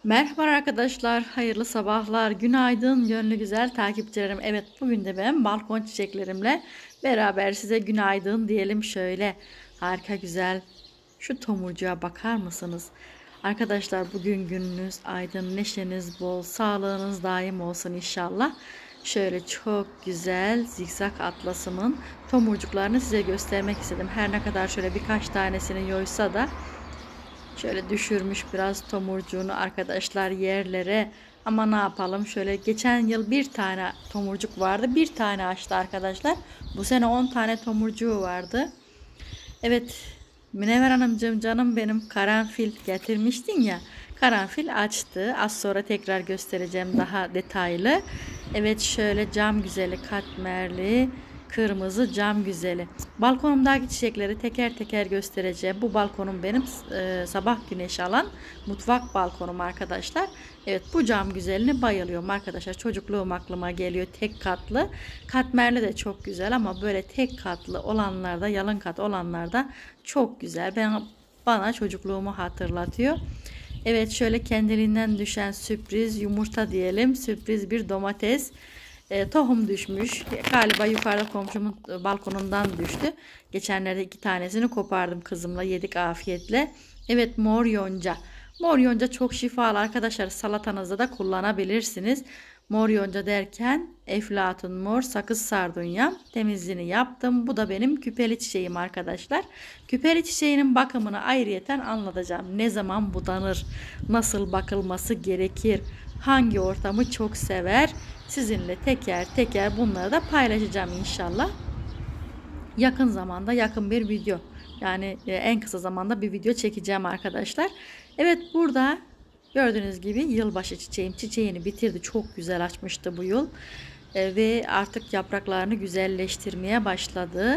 Merhaba arkadaşlar, hayırlı sabahlar, günaydın, gönlü güzel takipçilerim. Evet, bugün de ben balkon çiçeklerimle beraber size günaydın diyelim şöyle. Harika güzel. Şu tomurcuğa bakar mısınız? Arkadaşlar bugün gününüz aydın, neşeniz bol, sağlığınız daim olsun inşallah. Şöyle çok güzel zikzak atlasımın tomurcuklarını size göstermek istedim. Her ne kadar şöyle birkaç tanesini yoysa da şöyle düşürmüş biraz tomurcuğunu arkadaşlar yerlere. Ama ne yapalım, şöyle geçen yıl bir tane tomurcuk vardı, bir tane açtı arkadaşlar. Bu sene 10 tane tomurcuğu vardı. Evet, Münevver Hanımcığım, canım benim, karanfil getirmiştin ya. Karanfil açtı. Az sonra tekrar göstereceğim daha detaylı. Evet, şöyle cam güzeli, katmerli kırmızı cam güzeli. Balkonumdaki çiçekleri teker teker göstereceğim. Bu balkonum benim sabah güneşi alan mutfak balkonum arkadaşlar. Evet, bu cam güzeline bayılıyorum arkadaşlar. Çocukluğum aklıma geliyor. Tek katlı. Katmerli de çok güzel ama böyle tek katlı olanlarda, yalın kat olanlarda çok güzel. Bana çocukluğumu hatırlatıyor. Evet, şöyle kendiliğinden düşen sürpriz yumurta diyelim. Sürpriz bir domates. Tohum düşmüş. Galiba yukarıda komşumun balkonundan düştü. Geçenlerde 2 tanesini kopardım kızımla, yedik afiyetle. Evet, mor yonca. Mor yonca çok şifalı arkadaşlar. Salatanızda da kullanabilirsiniz. Mor yonca derken eflatun mor sakız sardunya temizliğini yaptım. Bu da benim küpeli çiçeğim arkadaşlar. Küpeli çiçeğinin bakımını ayrıyeten anlatacağım. Ne zaman budanır, nasıl bakılması gerekir, hangi ortamı çok sever, sizinle teker teker bunları da paylaşacağım inşallah. Yakın zamanda yakın bir video, yani en kısa zamanda bir video çekeceğim arkadaşlar. Evet, burada gördüğünüz gibi yılbaşı çiçeğim çiçeğini bitirdi. Çok güzel açmıştı bu yıl. Ve artık yapraklarını güzelleştirmeye başladı.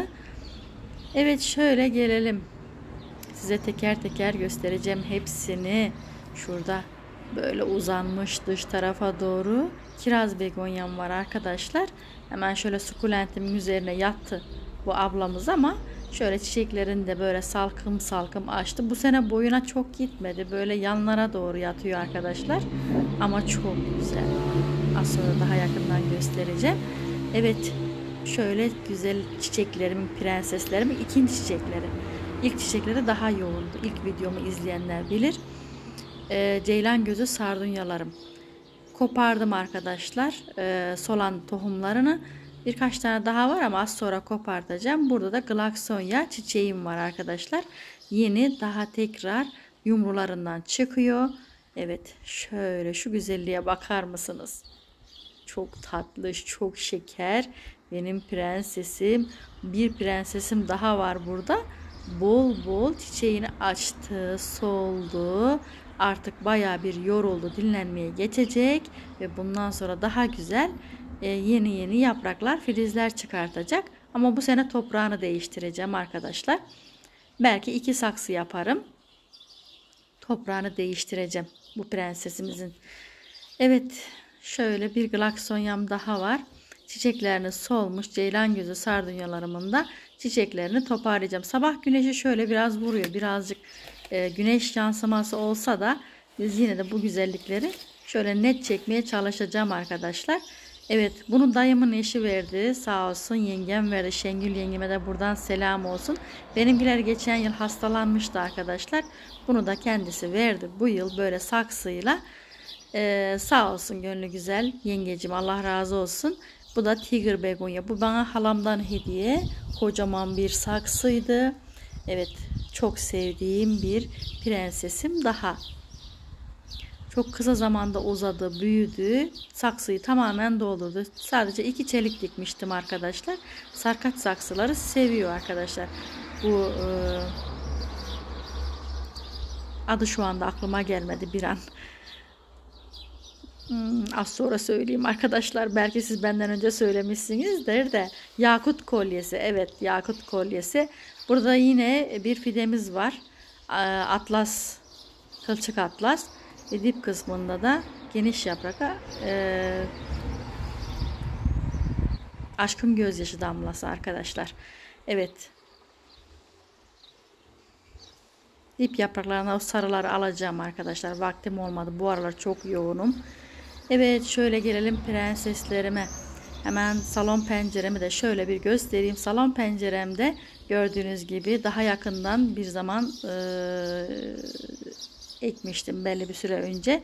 Evet, şöyle gelelim. Size teker teker göstereceğim hepsini. Şurada böyle uzanmış dış tarafa doğru kiraz begonyam var arkadaşlar. Hemen şöyle sukulentimin üzerine yattı bu ablamız ama şöyle çiçeklerini de böyle salkım salkım açtı. Bu sene boyuna çok gitmedi. Böyle yanlara doğru yatıyor arkadaşlar. Ama çok güzel. Az sonra daha yakından göstereceğim. Evet, şöyle güzel çiçeklerimin, prenseslerimin ikinci çiçekleri. İlk çiçekleri daha yoğundu. İlk videomu izleyenler bilir. Ceylan gözü sardunyalarım. Kopardım arkadaşlar. Solan tohumlarını. Birkaç tane daha var ama az sonra kopartacağım. Burada da glaksonya çiçeğim var arkadaşlar. Yeni, daha tekrar yumrularından çıkıyor. Evet, şöyle şu güzelliğe bakar mısınız? Çok tatlış, çok şeker. Benim prensesim. Bir prensesim daha var burada. Bol bol çiçeğini açtı, soldu. Artık baya bir yoruldu, dinlenmeye geçecek ve bundan sonra daha güzel yeni yeni yapraklar, filizler çıkartacak. Ama bu sene toprağını değiştireceğim arkadaşlar. Belki 2 saksı yaparım. Toprağını değiştireceğim bu prensesimizin. Evet, şöyle bir glaksonyam daha var. Çiçeklerini solmuş ceylan gözü sardunyalarımın da çiçeklerini toparlayacağım. Sabah güneşi şöyle biraz vuruyor. Birazcık güneş yansıması olsa da biz yine de bu güzellikleri şöyle net çekmeye çalışacağım arkadaşlar. Evet, bunu dayımın eşi verdi. Sağ olsun, yengem verdi. Şengül yengeme de buradan selam olsun. Benimkiler geçen yıl hastalanmıştı arkadaşlar. Bunu da kendisi verdi. Bu yıl böyle saksıyla sağ olsun, gönlü güzel yengecim, Allah razı olsun. Bu da tiger begonya. Bu bana halamdan hediye. Kocaman bir saksıydı. Evet, çok sevdiğim bir prensesim daha. Çok kısa zamanda uzadı, büyüdü. Saksıyı tamamen doldurdu. Sadece 2 çelik dikmiştim arkadaşlar. Sarkaç saksıları seviyor arkadaşlar. Bu adı şu anda aklıma gelmedi bir an. Az sonra söyleyeyim arkadaşlar. Belki siz benden önce söylemişsinizdir de. Yakut kolyesi. Evet, yakut kolyesi. Burada yine bir fidemiz var. Atlas, kılçık atlas. Ve dip kısmında da geniş yapraklı aşkın gözyaşı damlası arkadaşlar. Evet. İp yapraklarına o sarıları alacağım arkadaşlar. Vaktim olmadı. Bu aralar çok yoğunum. Evet, şöyle gelelim prenseslerime. Hemen salon penceremi de şöyle bir göstereyim. Salon penceremde gördüğünüz gibi daha yakından bir zaman ekmiştim belli bir süre önce.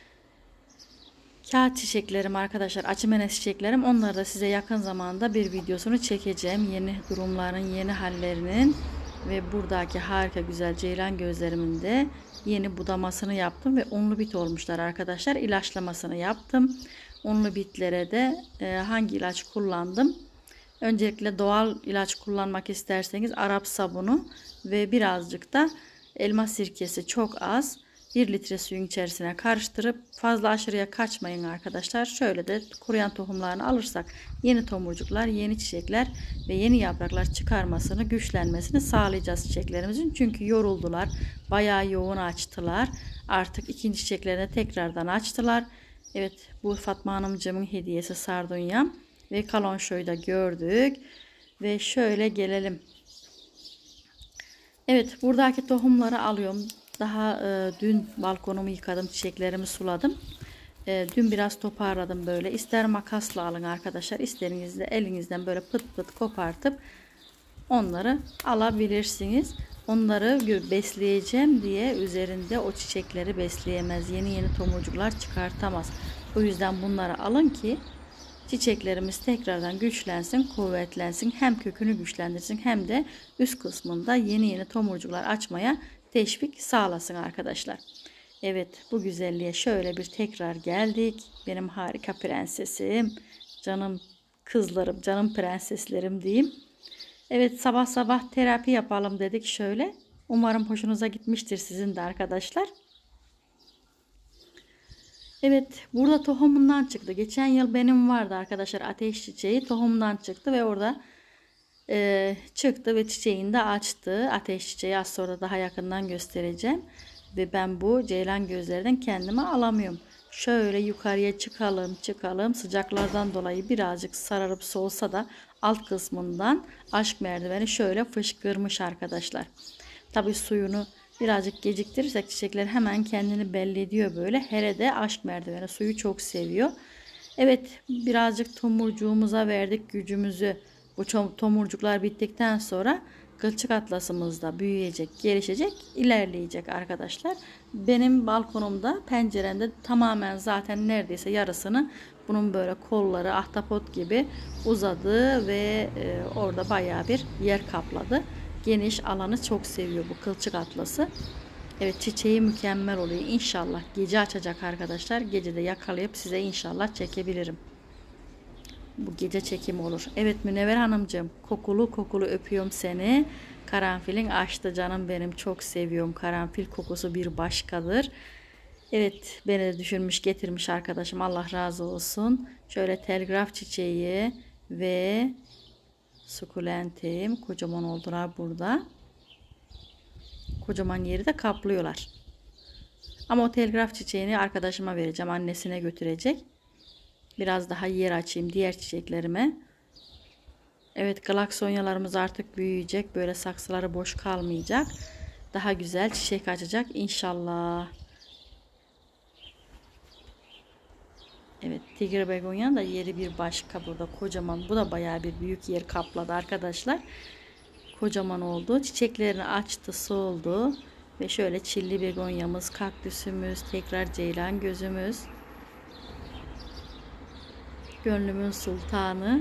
Kağıt çiçeklerim arkadaşlar, açımenes çiçeklerim, onları da size yakın zamanda bir videosunu çekeceğim. Yeni durumların, yeni hallerinin ve buradaki harika güzel ceylan gözlerimin de yeni budamasını yaptım ve unlu bit olmuşlar arkadaşlar. İlaçlamasını yaptım. Unlu bitlere de hangi ilaç kullandım? Öncelikle doğal ilaç kullanmak isterseniz Arap sabunu ve birazcık da elma sirkesi, çok az 1 litre suyun içerisine karıştırıp, fazla aşırıya kaçmayın arkadaşlar. Şöyle de kuruyan tohumlarını alırsak yeni tomurcuklar, yeni çiçekler ve yeni yapraklar çıkarmasını, güçlenmesini sağlayacağız çiçeklerimizin. Çünkü yoruldular, bayağı yoğun açtılar. Artık ikinci çiçeklerini tekrardan açtılar. Evet, bu Fatma Hanımcığımın hediyesi sardunya ve kalonşoyu da gördük. Ve şöyle gelelim. Evet, buradaki tohumları alıyorum. Daha dün balkonumu yıkadım, çiçeklerimi suladım. Dün biraz toparladım böyle. İster makasla alın arkadaşlar, isterseniz de elinizden böyle pıt pıt kopartıp onları alabilirsiniz. Onları besleyeceğim diye üzerinde o çiçekleri besleyemez. Yeni tomurcuklar çıkartamaz. O yüzden bunları alın ki çiçeklerimiz tekrardan güçlensin, kuvvetlensin. Hem kökünü güçlendirsin hem de üst kısmında yeni tomurcuklar açmaya teşvik sağlasın arkadaşlar. Evet, bu güzelliğe şöyle bir tekrar geldik. Benim harika prensesim, canım kızlarım, canım prenseslerim diyeyim. Evet, sabah sabah terapi yapalım dedik şöyle. Umarım hoşunuza gitmiştir sizin de arkadaşlar. Evet, burada tohumundan çıktı. Geçen yıl benim vardı arkadaşlar, ateş çiçeği tohumdan çıktı ve orada çıktı ve çiçeğini de açtı. Ateş çiçeği az sonra daha yakından göstereceğim. Ve ben bu ceylan gözlerden kendime alamıyorum. Şöyle yukarıya çıkalım. Sıcaklardan dolayı birazcık sararıp soğusa da alt kısmından aşk merdiveni şöyle fışkırmış arkadaşlar. Tabi suyunu birazcık geciktirirsek çiçekler hemen kendini belli ediyor böyle. Hele de aşk merdiveni suyu çok seviyor. Evet, birazcık tomurcuğumuza verdik gücümüzü. Bu tomurcuklar bittikten sonra kılçık atlasımız da büyüyecek, gelişecek, ilerleyecek arkadaşlar. Benim balkonumda, penceremde tamamen zaten neredeyse yarısını bunun böyle kolları ahtapot gibi uzadı ve orada bayağı bir yer kapladı. Geniş alanı çok seviyor bu kılçık atlası. Evet, çiçeği mükemmel oluyor. İnşallah gece açacak arkadaşlar. Gece de yakalayıp size inşallah çekebilirim. Bu gece çekim olur. Evet Münevver Hanımcığım, kokulu kokulu öpüyorum seni. Karanfilin açtı canım benim. Çok seviyorum. Karanfil kokusu bir başkadır. Evet, beni de düşünmüş getirmiş arkadaşım. Allah razı olsun. Şöyle telgraf çiçeği ve sukulentim. Kocaman oldular burada. Kocaman yeri de kaplıyorlar. Ama o telgraf çiçeğini arkadaşıma vereceğim. Annesine götürecek. Biraz daha yer açayım diğer çiçeklerime. Evet, galaksonyalarımız artık büyüyecek. Böyle saksıları boş kalmayacak. Daha güzel çiçek açacak inşallah. Evet, tigre begonya da yeri bir başka burada kocaman. Bu da bayağı bir büyük yer kapladı arkadaşlar. Kocaman oldu. Çiçeklerini açtı, soldu. Ve şöyle çilli begonyamız, kaktüsümüz, tekrar ceylan gözümüz. Gönlümün sultanı.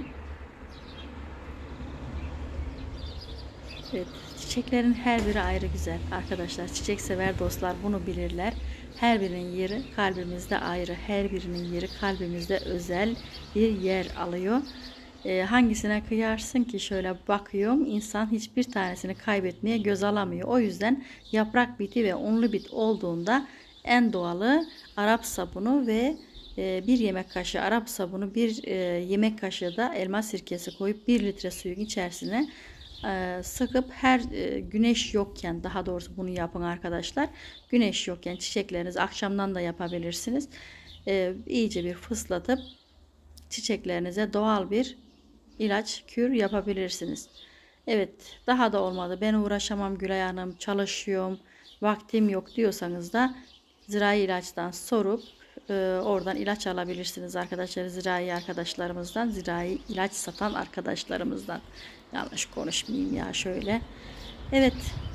Evet, çiçeklerin her biri ayrı güzel arkadaşlar. Çiçek sever dostlar bunu bilirler. Her birinin yeri kalbimizde ayrı. Her birinin yeri kalbimizde özel bir yer alıyor. Hangisine kıyarsın ki, şöyle bakıyorum, insan hiçbir tanesini kaybetmeye göz alamıyor. O yüzden yaprak biti ve unlu bit olduğunda en doğalı Arap sabunu ve bir yemek kaşığı Arap sabunu, bir yemek kaşığı da elma sirkesi koyup 1 litre suyun içerisine sıkıp her güneş yokken, daha doğrusu bunu yapın arkadaşlar. Güneş yokken çiçekleriniz, akşamdan da yapabilirsiniz. İyice bir fıslatıp çiçeklerinize doğal bir ilaç kür yapabilirsiniz. Evet, daha da olmadı. Ben uğraşamam Gülay Hanım, çalışıyorum. vaktim yok diyorsanız da zirai ilaçtan sorup oradan ilaç alabilirsiniz arkadaşlar. Zirai arkadaşlarımızdan, zirai ilaç satan arkadaşlarımızdan. Yanlış konuşmayayım ya şöyle. Evet.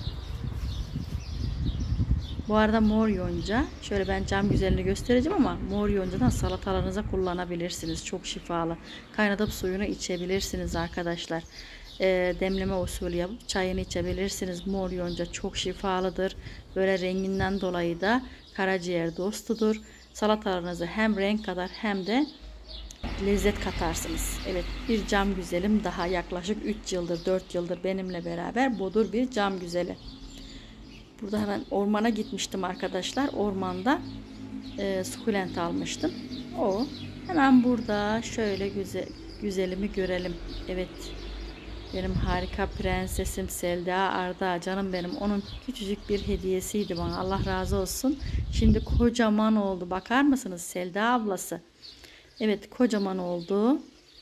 Bu arada mor yonca, şöyle ben cam güzelini göstereceğim ama mor yoncadan salatalarınıza kullanabilirsiniz. Çok şifalı. Kaynatıp suyunu içebilirsiniz arkadaşlar. Demleme usulü yapıp çayını içebilirsiniz. Mor yonca çok şifalıdır. Böyle renginden dolayı da karaciğer dostudur. Salatalarınızı hem renk kadar hem de lezzet katarsınız. Evet, bir cam güzelim daha yaklaşık 3 yıldır 4 yıldır benimle beraber budur bir cam güzeli. Burada hemen ormana gitmiştim arkadaşlar. Ormanda sukulent almıştım. O hemen burada şöyle güzelimi görelim. Evet. Benim harika prensesim Selda Arda, canım benim. Onun küçücük bir hediyesiydi bana. Allah razı olsun. Şimdi kocaman oldu. Bakar mısınız Selda ablası? Evet, kocaman oldu.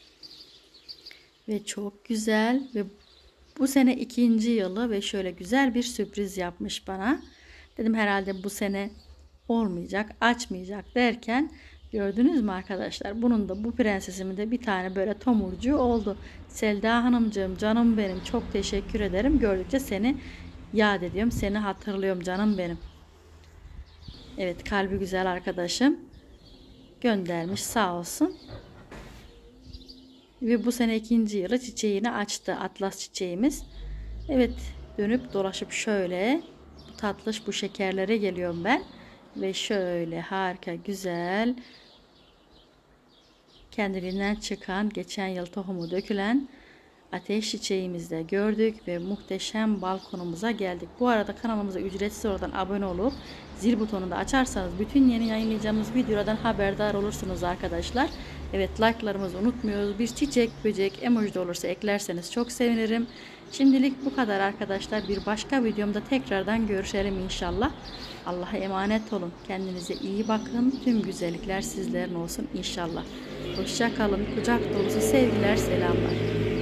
Ve çok güzel ve bu sene 2. yılı ve şöyle güzel bir sürpriz yapmış bana. Dedim herhalde bu sene olmayacak, açmayacak derken gördünüz mü arkadaşlar? Bunun da bu prensesimin de bir tane böyle tomurcuğu oldu. Selda Hanımcığım, canım benim, çok teşekkür ederim. Gördükçe seni yad ediyorum, seni hatırlıyorum canım benim. Evet, kalbi güzel arkadaşım göndermiş, sağ olsun. Ve bu sene 2. yılı çiçeğini açtı. Atlas çiçeğimiz. Evet, dönüp dolaşıp şöyle bu tatlış bu şekerlere geliyorum ben. Ve şöyle harika güzel kendiliğinden çıkan geçen yıl tohumu dökülen ateş çiçeğimizi de gördük ve muhteşem balkonumuza geldik. Bu arada kanalımıza ücretsiz oradan abone olup zil butonunu da açarsanız bütün yeni yayınlayacağımız videolardan haberdar olursunuz arkadaşlar. Evet, like'larımızı unutmuyoruz. Bir çiçek, böcek, emoji de olursa eklerseniz çok sevinirim. Şimdilik bu kadar arkadaşlar. Bir başka videomda tekrardan görüşelim inşallah. Allah'a emanet olun. Kendinize iyi bakın. Tüm güzellikler sizlerin olsun inşallah. Hoşça kalın. Kucak dolusu sevgiler, selamlar.